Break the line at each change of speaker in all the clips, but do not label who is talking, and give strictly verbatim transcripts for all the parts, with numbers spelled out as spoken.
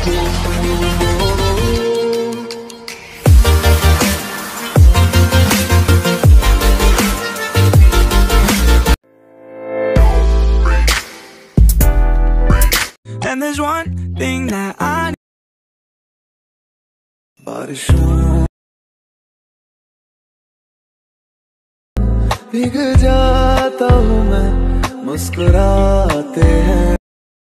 And there's one thing that I बारिशों भीग जाता हूँ मैं मुस्कुराते हैं।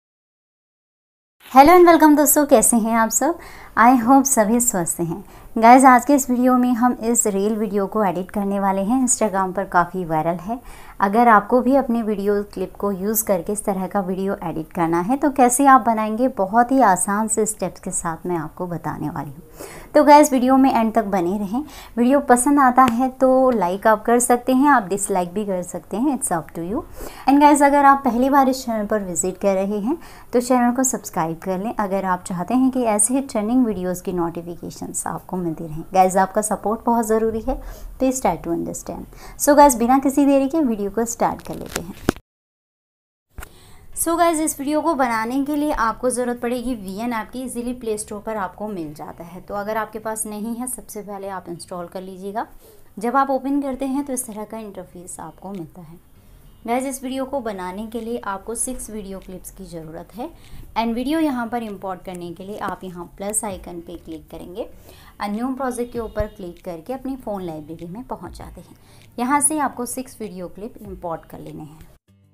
हेलो एंड वेलकम दोस्तों, कैसे हैं आप सब। आई होप सभी स्वस्थ हैं। गाइज, आज के इस वीडियो में हम इस रील वीडियो को एडिट करने वाले हैं। इंस्टाग्राम पर काफ़ी वायरल है। अगर आपको भी अपने वीडियो क्लिप को यूज़ करके इस तरह का वीडियो एडिट करना है तो कैसे आप बनाएंगे, बहुत ही आसान से स्टेप्स के साथ मैं आपको बताने वाली हूँ। तो गाइज, वीडियो में एंड तक बने रहें। वीडियो पसंद आता है तो लाइक आप कर सकते हैं, आप डिसलाइक भी कर सकते हैं, it's up to you. And guys, अगर आप पहली बार इस चैनल पर विजिट कर रहे हैं तो चैनल को सब्सक्राइब कर लें अगर आप चाहते हैं कि ऐसे ही ट्रेंडिंग वीडियोज़ की नोटिफिकेशंस आपको मिलती रहें। गाइज, आपका सपोर्ट बहुत ज़रूरी है, please try to understand. So guys, बिना किसी देरी के वीडियो को स्टार्ट कर लेते हैं। सो so गाइज, इस वीडियो को बनाने के लिए आपको ज़रूरत पड़ेगी वी एन ऐप की। इजीली प्ले स्टोर पर आपको मिल जाता है। तो अगर आपके पास नहीं है, सबसे पहले आप इंस्टॉल कर लीजिएगा। जब आप ओपन करते हैं तो इस तरह का इंटरफेस आपको मिलता है। गाइज, इस वीडियो को बनाने के लिए आपको सिक्स वीडियो क्लिप्स की ज़रूरत है। एंड वीडियो यहाँ पर इंपोर्ट करने के लिए आप यहाँ प्लस आइकन पे क्लिक करेंगे। न्यू प्रोजेक्ट के ऊपर क्लिक करके अपनी फ़ोन लाइब्रेरी में पहुँच जाते हैं। यहाँ से आपको सिक्स वीडियो क्लिप इंपोर्ट कर लेने हैं।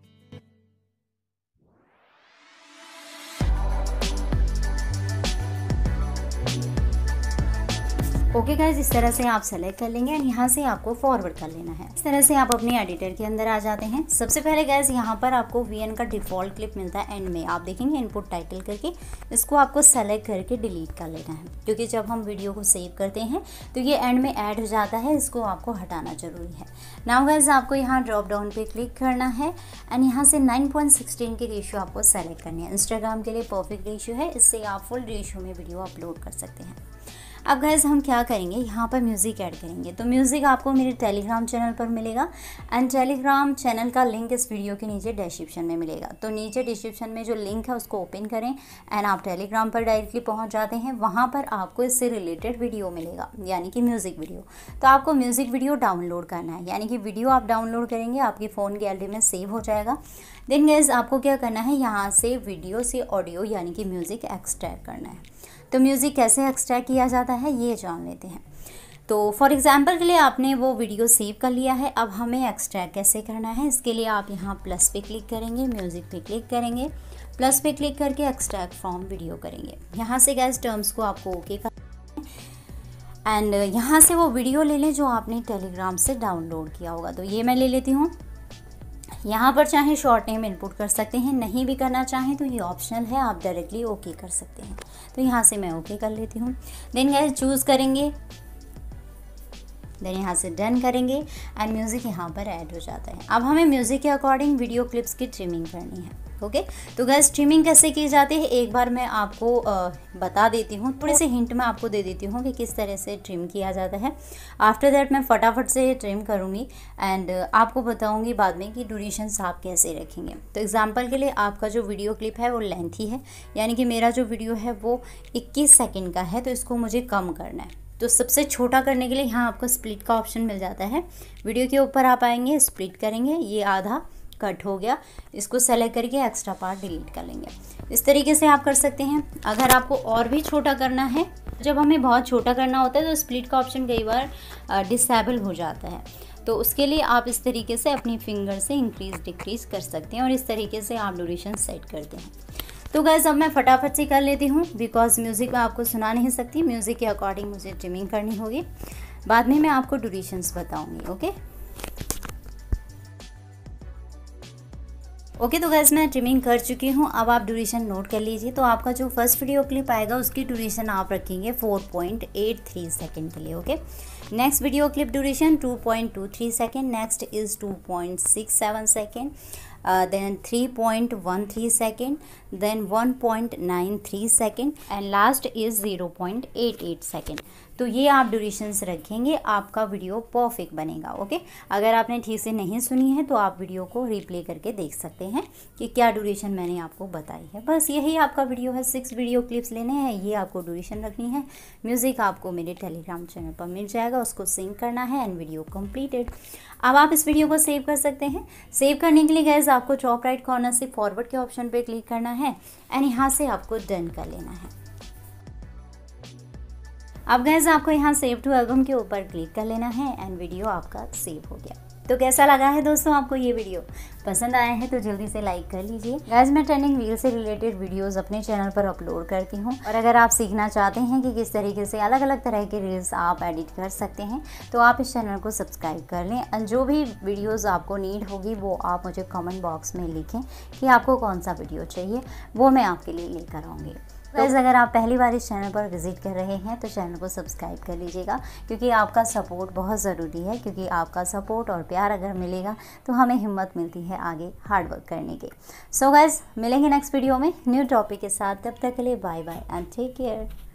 ओके गाइज, इस तरह से आप सेलेक्ट कर लेंगे एंड यहाँ से आपको फॉरवर्ड कर लेना है। इस तरह से आप अपने एडिटर के अंदर आ जाते हैं। सबसे पहले गाइज, यहाँ पर आपको वी एन का डिफ़ॉल्ट क्लिप मिलता है। एंड में आप देखेंगे इनपुट टाइटल करके, इसको आपको सेलेक्ट करके डिलीट कर लेना है, क्योंकि जब हम वीडियो को सेव करते हैं तो ये एंड में ऐड हो जाता है। इसको आपको हटाना जरूरी है। नाउ गाइज, आपको यहाँ ड्रॉप डाउन पे क्लिक करना है एंड यहाँ से नाइन पॉइंट सिक्सटीन की रेशियो आपको सेलेक्ट करनी है। इंस्टाग्राम के लिए परफेक्ट रेशियो है, इससे आप फुल रेशियो में वीडियो अपलोड कर सकते हैं। अब गाइज, हम क्या करेंगे, यहाँ पर म्यूज़िक ऐड करेंगे। तो म्यूज़िक आपको मेरे टेलीग्राम चैनल पर मिलेगा एंड टेलीग्राम चैनल का लिंक इस वीडियो के नीचे डिस्क्रिप्शन में मिलेगा। तो नीचे डिस्क्रिप्शन में जो लिंक है उसको ओपन करें एंड आप टेलीग्राम पर डायरेक्टली पहुँच जाते हैं। वहाँ पर आपको इससे रिलेटेड वीडियो मिलेगा, यानी कि म्यूज़िक वीडियो। तो आपको म्यूज़िक वीडियो डाउनलोड करना है, यानी कि वीडियो आप डाउनलोड करेंगे, आपकी फ़ोन गैलरी में सेव हो जाएगा। देन गाइज, आपको क्या करना है, यहाँ से वीडियो से ऑडियो यानी कि म्यूज़िक एक्सट्रैक्ट करना है। तो म्यूज़िक कैसे एक्सट्रैक्ट किया जाता है ये जान लेते हैं। तो फॉर एग्जांपल के लिए आपने वो वीडियो सेव कर लिया है। अब हमें एक्सट्रैक्ट कैसे करना है, इसके लिए आप यहाँ प्लस पे क्लिक करेंगे, म्यूज़िक पे क्लिक करेंगे, प्लस पे क्लिक करके एक्सट्रैक्ट फ्रॉम वीडियो करेंगे। यहाँ से गैस टर्म्स को आपको ओके कर एंड यहाँ से वो वीडियो ले लें जो आपने टेलीग्राम से डाउनलोड किया होगा। तो ये मैं ले लेती हूँ। यहाँ पर चाहे शॉर्ट नेम इनपुट कर सकते हैं, नहीं भी करना चाहें तो ये ऑप्शनल है, आप डायरेक्टली ओके कर सकते हैं। तो यहाँ से मैं ओके कर लेती हूँ। देन गाइस, चूज़ करेंगे, देन यहाँ से डन करेंगे एंड म्यूज़िक यहाँ पर ऐड हो जाता है। अब हमें म्यूज़िक के अकॉर्डिंग वीडियो क्लिप्स की ट्रिमिंग करनी है। Okay okay? तो गाइस, ट्रिमिंग कैसे की जाती है एक बार मैं आपको आ, बता देती हूँ। थोड़े से हिंट मैं आपको दे देती हूँ कि किस तरह से ट्रिम किया जाता है। आफ्टर दैट मैं फटाफट से ट्रिम करूँगी एंड आपको बताऊँगी बाद में कि ड्यूरेशंस आप कैसे रखेंगे। तो एग्जांपल के लिए आपका जो वीडियो क्लिप है वो लेंथी है, यानी कि मेरा जो वीडियो है वो इक्कीस सेकेंड का है, तो इसको मुझे कम करना है। तो सबसे छोटा करने के लिए यहाँ आपको स्प्लिट का ऑप्शन मिल जाता है। वीडियो के ऊपर आप आएंगे, स्प्लिट करेंगे, ये आधा कट हो गया, इसको सेलेक्ट करके एक्स्ट्रा पार्ट डिलीट कर लेंगे। इस तरीके से आप कर सकते हैं। अगर आपको और भी छोटा करना है, जब हमें बहुत छोटा करना होता है तो स्प्लिट का ऑप्शन कई बार डिसेबल हो जाता है। तो उसके लिए आप इस तरीके से अपनी फिंगर से इंक्रीज डिक्रीज कर सकते हैं और इस तरीके से आप ड्यूरेशन सेट करते हैं। तो गाइस, अब मैं फटाफट से कर लेती हूँ, बिकॉज म्यूज़िक मैं आपको सुना नहीं सकती। म्यूज़िक के अकॉर्डिंग मुझे ट्रिमिंग करनी होगी, बाद में मैं आपको ड्यूरेशंस बताऊँगी। ओके ओके तो गाइस, मैं ट्रिमिंग कर चुकी हूँ। अब आप ड्यूरेशन नोट कर लीजिए। तो आपका जो फर्स्ट वीडियो क्लिप आएगा उसकी ड्यूरेशन आप रखेंगे four point eight three second के लिए। Okay, next video clip duration two point two three second, next is two point six seven second, then three point one three second, then one point nine three second and last is zero point eight eight second. तो ये आप durations रखेंगे, आपका video perfect बनेगा। Okay, अगर आपने ठीक से नहीं सुनी है तो आप वीडियो को रिप्ले करके देख सकते हैं कि क्या ड्यूरेशन मैंने आपको बताई है। बस यही आपका वीडियो है, सिक्स वीडियो क्लिप्स लेने हैं, ये आपको ड्यूरेशन रखनी है। म्यूज़िक आपको मेरे टेलीग्राम चैनल पर मिल जाएगा, उसको सिंक करना है एंड वीडियो कंप्लीटेड। अब आप इस वीडियो को सेव कर सकते हैं। सेव करने के लिए गाइस आपको टॉप राइट कॉर्नर से फॉरवर्ड के ऑप्शन पे क्लिक करना है एंड यहाँ से आपको डन कर लेना है। अब गाइस आपको यहाँ सेव टू एल्बम के ऊपर क्लिक कर लेना है एंड वीडियो आपका सेव हो गया। तो कैसा लगा है दोस्तों आपको ये वीडियो? पसंद आया है तो जल्दी से लाइक कर लीजिए। गाइस मैं ट्रेंडिंग रील से रिलेटेड वीडियोस अपने चैनल पर अपलोड करती हूँ और अगर आप सीखना चाहते हैं कि किस तरीके से अलग अलग तरह के रील्स आप एडिट कर सकते हैं तो आप इस चैनल को सब्सक्राइब कर लें एंड जो भी वीडियोस आपको नीड होगी वो आप मुझे कमेंट बॉक्स में लिखें कि आपको कौन सा वीडियो चाहिए, वो मैं आपके लिए लेकर आऊँगी। गाइस अगर आप पहली बार इस चैनल पर विजिट कर रहे हैं तो चैनल को सब्सक्राइब कर लीजिएगा, क्योंकि आपका सपोर्ट बहुत ज़रूरी है, क्योंकि आपका सपोर्ट और प्यार अगर मिलेगा तो हमें हिम्मत मिलती है आगे हार्ड वर्क करने के। सो गाइस मिलेंगे नेक्स्ट वीडियो में न्यू टॉपिक के साथ, तब तक के लिए bye bye and take care.